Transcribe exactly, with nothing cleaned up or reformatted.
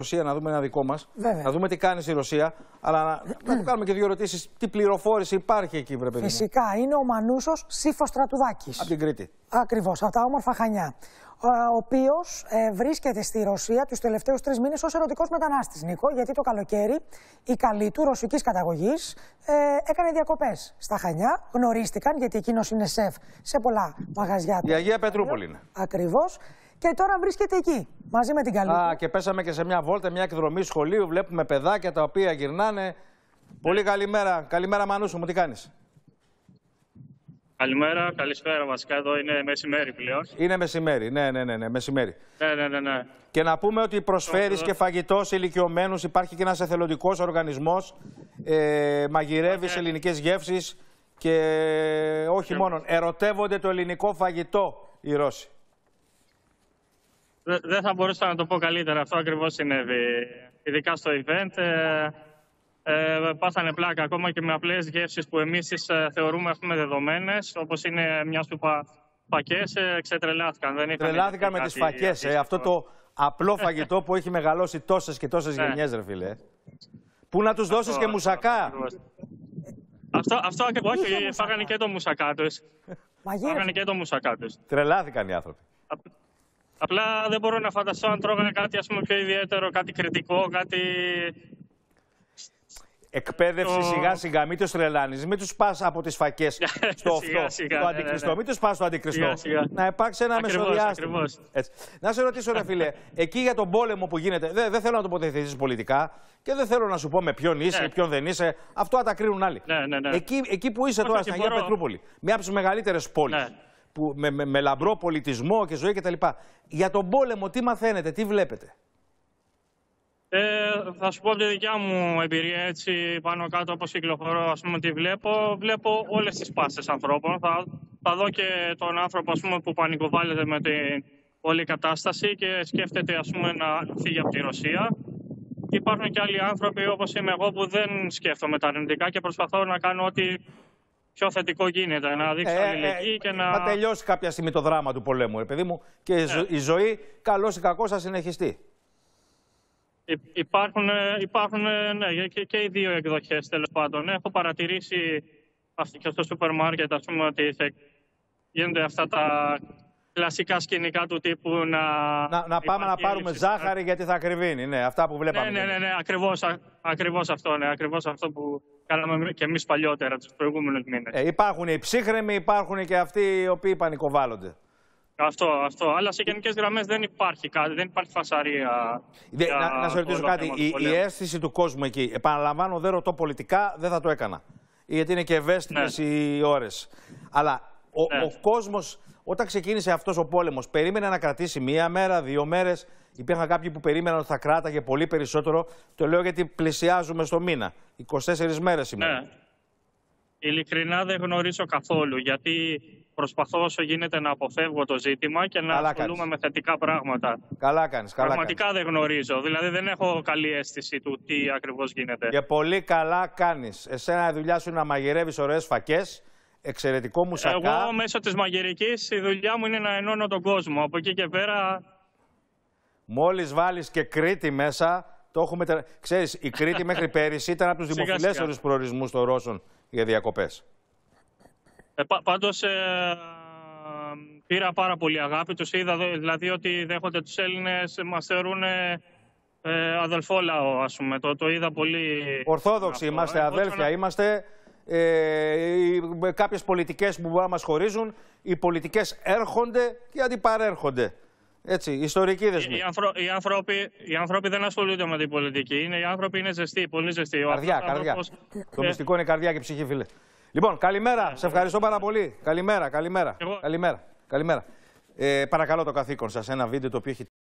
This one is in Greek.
Ρωσία, να δούμε ένα δικό μας, να δούμε τι κάνει στη Ρωσία, αλλά να, να του κάνουμε και δύο ερωτήσεις. Τι πληροφόρηση υπάρχει εκεί, βρε παιδί μου. Φυσικά, είναι ο Μανούσος Σύφος Στρατουδάκης. Από την Κρήτη. Ακριβώς, από τα όμορφα Χανιά. Ο οποίος ε, βρίσκεται στη Ρωσία τους τελευταίους τρεις μήνες ως ερωτικός μετανάστης, Νίκο, γιατί το καλοκαίρι η καλή του ρωσικής καταγωγής ε, έκανε διακοπές στα Χανιά. Γνωρίστηκαν, γιατί εκείνος είναι σεφ σε πολλά μαγαζιά του. Η Αγία Πετρούπολη είναι. Ακριβώς. Και τώρα βρίσκεται εκεί, μαζί με την καλή. Α, του. και πέσαμε και σε μια βόλτα, μια εκδρομή σχολείου. Βλέπουμε παιδάκια τα οποία γυρνάνε. Πολύ καλημέρα. Καλημέρα, Μανούσο μου, τι κάνεις? Καλημέρα, καλησπέρα βασικά, εδώ είναι μεσημέρι πλέον. Είναι μεσημέρι, ναι, ναι, ναι, ναι, μεσημέρι. Ναι, ναι, ναι, ναι. Και να πούμε ότι προσφέρεις και φαγητό σε ηλικιωμένους, υπάρχει και ένας εθελοντικός οργανισμός, ε, μαγειρεύεις ναι. ελληνικές γεύσεις και όχι μόνο, ερωτεύονται το ελληνικό φαγητό οι Ρώσοι. Δεν δε θα μπορούσα να το πω καλύτερα, αυτό ακριβώς συνέβη. Ειδικά στο event. Ε... Ε, πάθανε πλάκα ακόμα και με απλές γεύσεις που εμείς ε, θεωρούμε ας πούμε δεδομένες, όπως είναι μια σούπα φακές, ε, ξετρελάθηκαν. Δεν Τρελάθηκαν με τις φακές, ε, αυτό το απλό φαγητό που έχει μεγαλώσει τόσες και τόσες ναι. γενιές, ρε φίλε. Πού να τους αυτό, δώσεις και αυτό, μουσακά. Αυτό, αυτό, αυτό όχι, φάγανε και το μουσακά τους. Φάγανε και το μουσακά τους. Τρελάθηκαν οι άνθρωποι. Α, απλά δεν μπορώ να φανταστώ αν τρώγανε κάτι ας πούμε πιο ιδιαίτερο, κάτι κριτικό, κάτι... Εκπαίδευση το... σιγά σιγά, μην τους τρελάνεις, μην τους πας από τις φακές στο αυτό, το αντικριστό, ναι, ναι. μην τους πας στο αντικριστό. Σιγά, σιγά. Να υπάρξει ένα μεσοδιάστημα. Να σε ρωτήσω ρε φίλε, εκεί για τον πόλεμο που γίνεται, δεν δε θέλω να τοποθετηθείς πολιτικά και δεν θέλω να σου πω με ποιον είσαι ή ναι. ποιον δεν είσαι, αυτό τα κρίνουν άλλοι. Ναι, ναι, ναι. Εκεί, εκεί που είσαι τώρα στην Αγία μπορώ... Πετρούπολη, μια από τις μεγαλύτερες πόλεις, ναι. που, με, με, με λαμπρό πολιτισμό και ζωή κτλ. Για τον πόλεμο τι μαθαίνετε, τι βλέπετε? Ε, θα σου πω από τη δικιά μου εμπειρία, έτσι πάνω κάτω όπως κυκλοφορώ, ας πούμε, τι βλέπω. Βλέπω όλες τις πάσες ανθρώπων. Θα, θα δω και τον άνθρωπο, ας πούμε, που πανικοβάλλεται με την όλη κατάσταση και σκέφτεται, ας πούμε, να φύγει από τη Ρωσία. Υπάρχουν και άλλοι άνθρωποι, όπως είμαι εγώ, που δεν σκέφτομαι τα αρνητικά και προσπαθώ να κάνω ό,τι πιο θετικό γίνεται. Να δείξω ε, αλληλεγγύη ε, και να... Θα τελειώσει κάποια στιγμή το δράμα του πολέμου, ρε παιδί μου, και ε. η ζωή, καλώς ή κακώς, θα συνεχιστεί. Υπάρχουν, υπάρχουν ναι, και, και οι δύο εκδοχές, τέλος πάντων. Έχω παρατηρήσει και στο σούπερ μάρκετ, ας πούμε, ότι γίνονται αυτά τα κλασικά σκηνικά του τύπου να... Να, να πάμε να πάρουμε έλλειψη, ζάχαρη γιατί θα ακριβίνει, ναι, αυτά που βλέπαμε. Ναι, ναι, ναι, ναι ακριβώς, ακριβώς αυτό, ναι, ακριβώς αυτό που κάναμε και εμείς παλιότερα, τους προηγούμενους μήνες. Ε, υπάρχουν οι ψύχρεμοι, υπάρχουν και αυτοί οι οποίοι πανικοβάλλονται. Αυτό, αυτό. Αλλά σε γενικές γραμμές δεν υπάρχει κάτι, δεν υπάρχει φασαρία. Δε, να, να σε ρωτήσω κάτι. Η, η αίσθηση του κόσμου εκεί, επαναλαμβάνω, δεν ρωτώ πολιτικά, δεν θα το έκανα. Γιατί είναι και ευαίσθητες ναι. οι ώρες. Αλλά ο, ναι. ο κόσμος, όταν ξεκίνησε αυτός ο πόλεμος, περίμενε να κρατήσει μία μέρα, δύο μέρες. Υπήρχαν κάποιοι που περίμεναν ότι θα κράταγε πολύ περισσότερο. Το λέω γιατί πλησιάζουμε στο μήνα. είκοσι τέσσερις μέρες σήμερα. Ναι. Ειλικρινά δεν γνωρίζω καθόλου, γιατί προσπαθώ όσο γίνεται να αποφεύγω το ζήτημα και να ασχολούμαι με θετικά πράγματα. Καλά κάνεις, καλά Πραγματικά κάνεις. δεν γνωρίζω, δηλαδή δεν έχω καλή αίσθηση του τι ακριβώς γίνεται. Και πολύ καλά κάνεις. Εσένα η δουλειά σου είναι να μαγειρεύεις ωραίες φακές, εξαιρετικό μουσακά. Εγώ μέσω της μαγειρικής η δουλειά μου είναι να ενώνω τον κόσμο. Από εκεί και πέρα... Μόλις βάλεις και Κρήτη μέσα, το έχουμε... Ξέρεις, η Κρήτη μέχρι πέρυσι ήταν από τους δημοφιλέστερους προορισμούς των Ρώσων για διακοπές. Ε, πα, πάντως ε, πήρα πάρα πολύ αγάπη. Τους είδα δηλαδή ότι δέχονται τους Έλληνες, μας θεωρούν ε, αδελφό λαό, ας πούμε. Το, το είδα πολύ... Ορθόδοξοι αυτό. Είμαστε, ε, αδέλφια να... είμαστε. Ε, κάποιες πολιτικές που μπορεί να μας χωρίζουν, οι πολιτικές έρχονται και αντιπαρέρχονται. Έτσι, ιστορική δεσμή. Οι, οι, ανθρω, οι, άνθρωποι, οι άνθρωποι δεν ασχολούνται με την πολιτική. Είναι, οι άνθρωποι είναι ζεστοί, πολύ ζεστοί. Καρδιά, Ο καρδιά. άνθρωπος... Το μυστικό είναι καρδιά και ψυχή, φίλε. Λοιπόν, καλημέρα. Yeah. Σε ευχαριστώ πάρα πολύ. Καλημέρα, καλημέρα. Εγώ... Καλημέρα. καλημέρα. Ε, παρακαλώ το καθήκον σας, ένα βίντεο το οποίο έχει